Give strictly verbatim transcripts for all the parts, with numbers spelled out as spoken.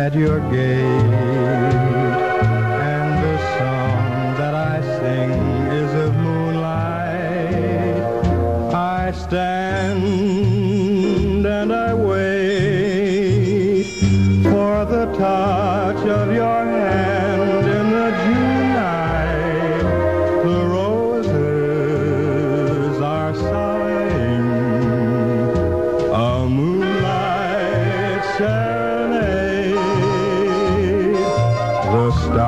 at your gate, and the song that I sing is of moonlight. I stand and I wait for the touch of your hand in the June night. The roses are sighing a moonlight serenade. The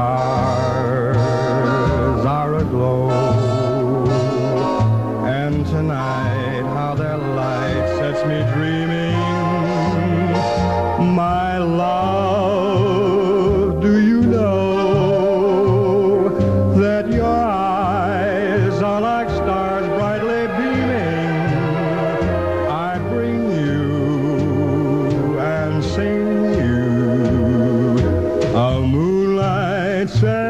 stars are aglow, and tonight how their light sets me dreaming. My love, do you know that your eyes are like stars brightly beaming? I bring you and sing you a moonlight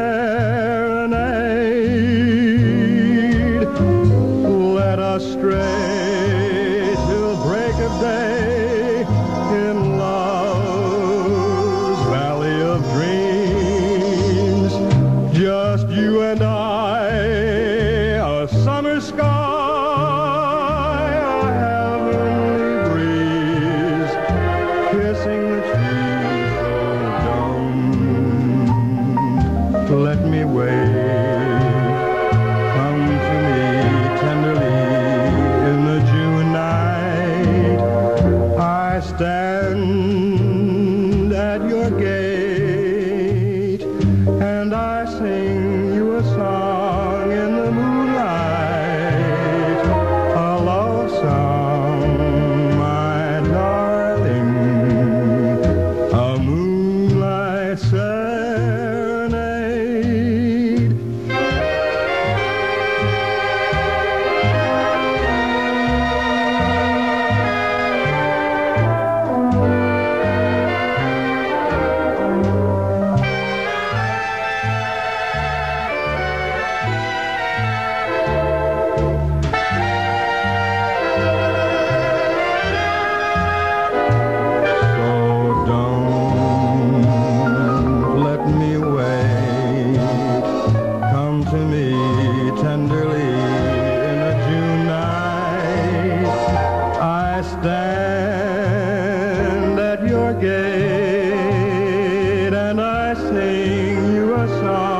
serenade. Let us stray till break of day in love's valley of dreams. Just you and I, a summer sky, a heavenly breeze, kissing the trees so dumb. Let me wait, come to me tenderly in the June night. I stand at your gate, and I sing you a song in the moonlight, a love song, my darling, a moonlight serenade. Tenderly in a June night, I stand at your gate, and I sing you a song.